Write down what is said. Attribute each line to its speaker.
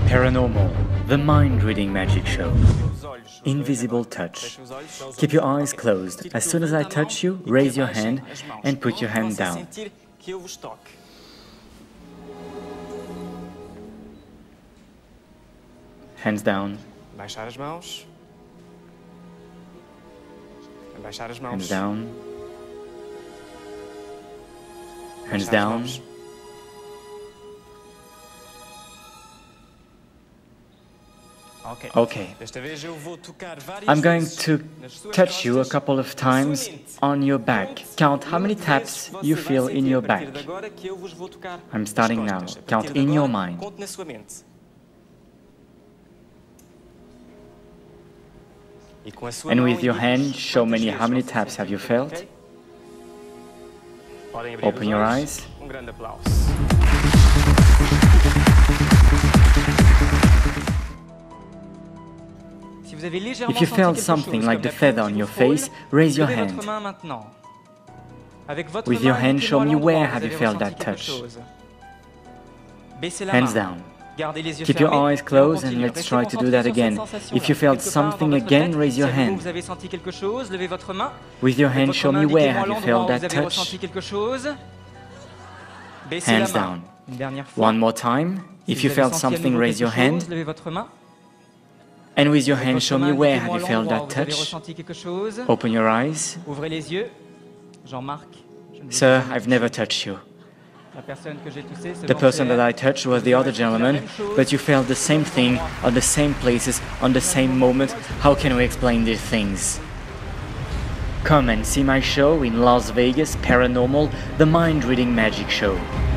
Speaker 1: Paranormal, the mind-reading magic show. Invisible touch. Keep your eyes closed. As soon as I touch you, raise your hand and put your hand down. Hands down. Hands down. Hands down. Okay. I'm going to touch you a couple of times on your back. Count how many taps you feel in your back. I'm starting now. Count in your mind. And with your hand, show me how many taps have you felt. Open your eyes. If you felt something like the feather on your face, raise your hand. With your hand, show me where have you felt that touch. Hands down. Keep your eyes closed and let's try to do that again. If you felt something again, raise your hand. With your hand, show me where have you felt that touch. Hands down. One more time. If you felt something, raise your hand. And with your hand, show me where have you felt that touch. Open your eyes. Sir, I've never touched you. The person that I touched was the other gentleman, but you felt the same thing at the same places on the same moment. How can we explain these things? Come and see my show in Las Vegas, Paranormal, the mind-reading magic show.